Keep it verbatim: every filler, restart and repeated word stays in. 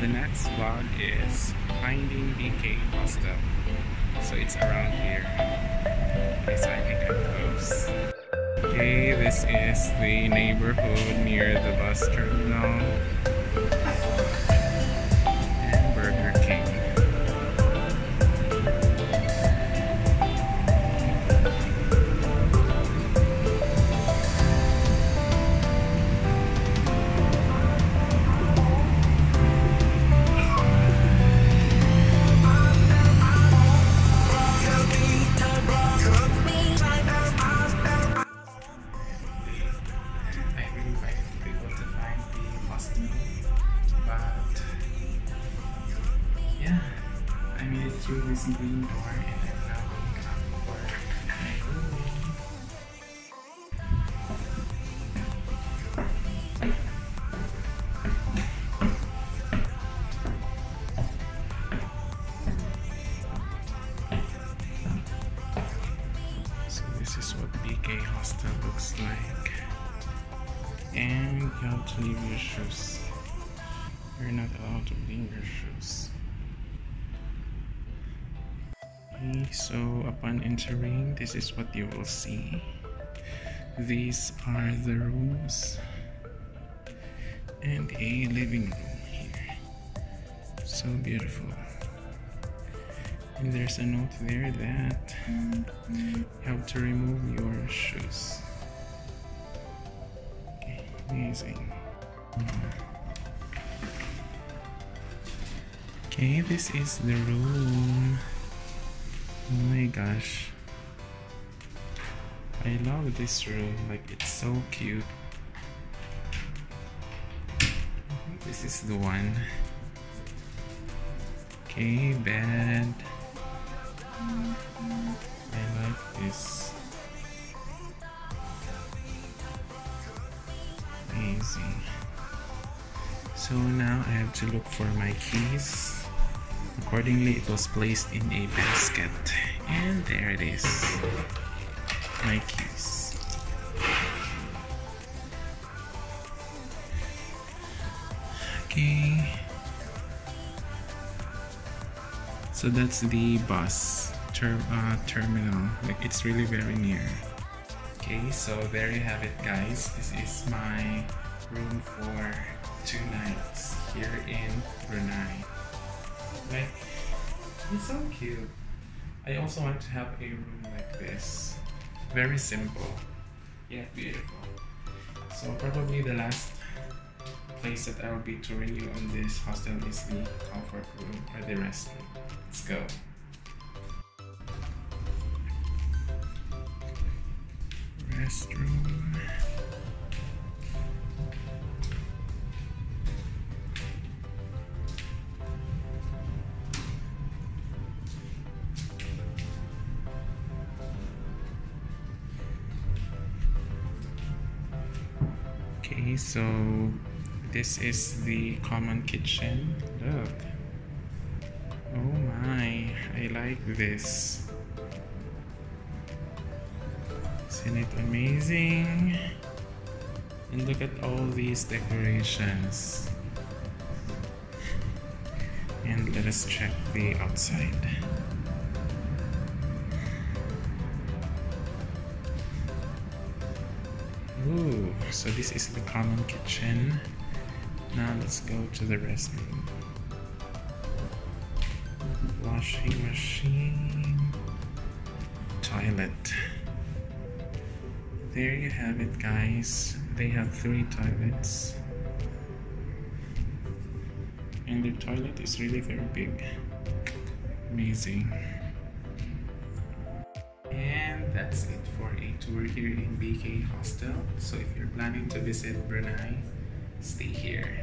the next vlog is finding B K Hostel. So it's around here. Okay, so I think I'm close. Okay, this is the neighborhood near the bus terminal and Burger King. Yeah, I made it through this green door and I'm now going up for my room. So this is what B K Hostel looks like. And you have to leave your shoes. You're not allowed to bring your shoes. Okay, so upon entering, this is what you will see. These are the rooms and a living room here. So beautiful. And there's a note there that you have to remove your shoes. Okay, amazing. Okay, this is the room. Oh my gosh, I love this room, like it's so cute. I think this is the one. Okay, bed. I like this. Amazing. So now I have to look for my keys. Accordingly, it was placed in a basket, and there it is, my keys. Okay, so that's the bus ter uh, terminal. Like, it's really very near. Okay, so there you have it, guys. This is my room for two nights here in Brunei. Like, it's so cute. I also want to have a room like this. Very simple, yet beautiful. So probably the last place that I will be touring you on this hostel is the comfort room or the restroom. Let's go. Restroom. Okay, so this is the common kitchen. Look. Oh my, I like this. Isn't it amazing? And look at all these decorations. And let us check the outside. Ooh, so this is the common kitchen. Now let's go to the restroom. Washing machine. Toilet. There you have it, guys. They have three toilets. And the toilet is really very big. Amazing. And that's it for a tour here in B K Hostel. So if you're planning to visit Brunei, stay here.